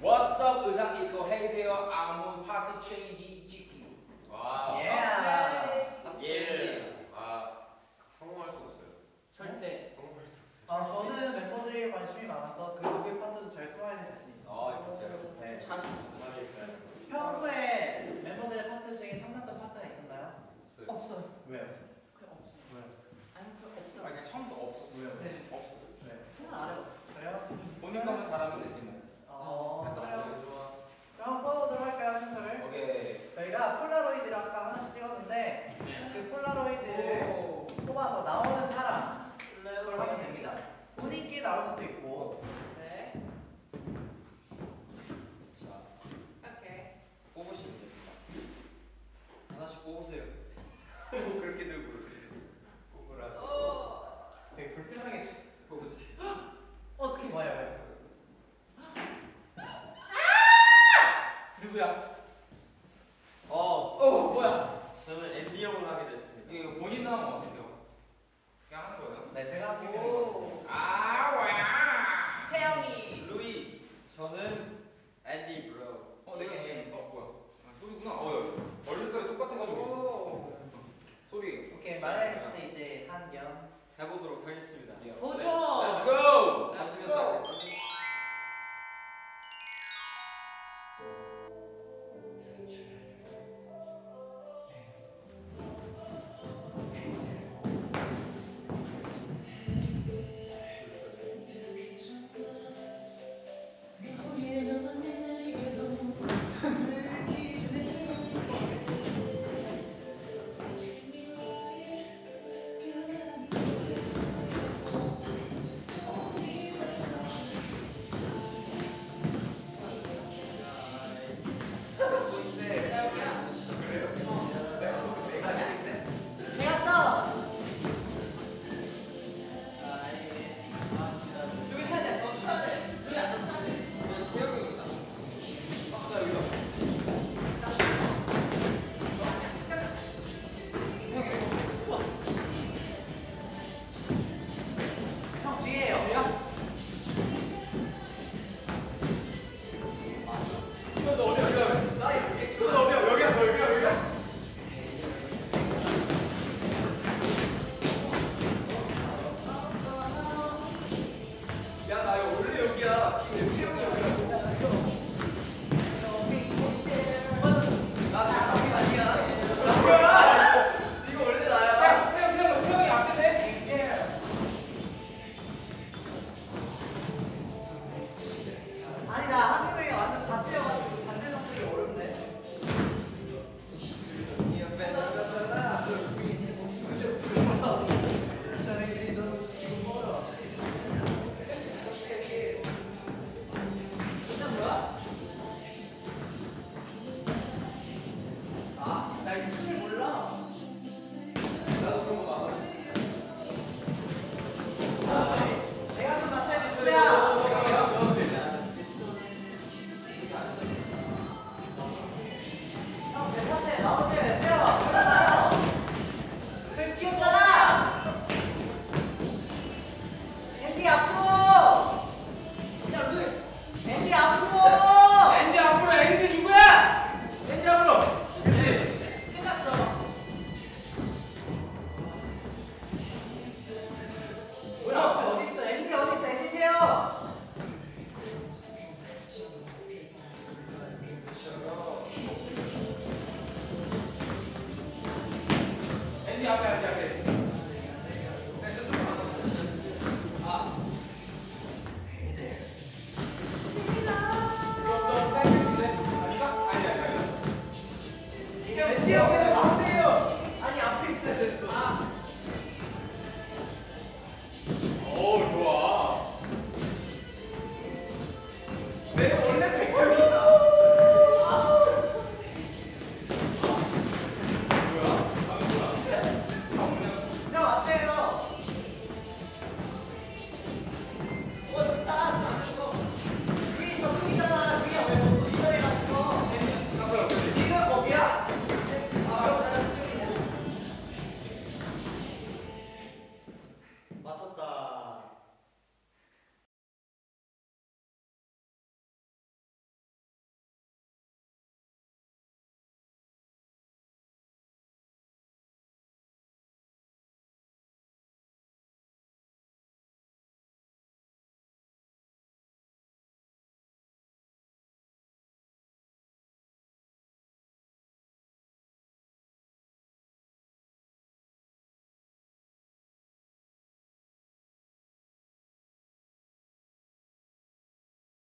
What's up 의상 입고 Hey there 아무 파트 체인지 찍기. 와. 예. 성공할 수 없어요. 절대. 성공할 수 없어요. 저는 멤버들이 관심이 많아서 그 노래 파트도 잘 소화해낼 자신 있어요. 진짜요? 네. 자신 있어. 평소에 멤버들의 파트 중에 탐났던 파트가 있었나요? 없어요. 없어요. 왜요? 그냥 없어. 왜요? 아니 그냥 없다. 그냥 처음부터 없어. 왜요? 네. 없어. 왜? 생각 안 해봤어. 그래요? 본인 거만 잘하면 되지 뭐. 그래요? 그럼 한번 뽑아보도록 할까요, 순서를? 오케이. 저희가 폴라로이드를 아까 하나씩 찍었는데 그 폴라로이드를 뽑아서 나오는 사람 그걸 하면 됩니다. 본인끼리 나올 수도 있고. 네. 자, 오케이. 뽑으시면 됩니다. 하나씩 뽑으세요. 그렇게 들고 뽑으라서. 되게 불편하게 뽑으세요. 어떻게? 좋아요. 누구야? 뭐야? 저는 앤디 형을 하게 됐습니다. 이거 본인 나오면 어떡해요? 그냥 하는 거예요? 네, 제가 할게요. 오. 뭐야? 태영이. 루이. 저는 앤디 브로. 내가 이게 뭐야? 소리구나. 얼굴까지 똑같아가지고 오. 소리. 오케이, 마이너스 이제 한견. 해보도록 하겠습니다. 도전. Let's go.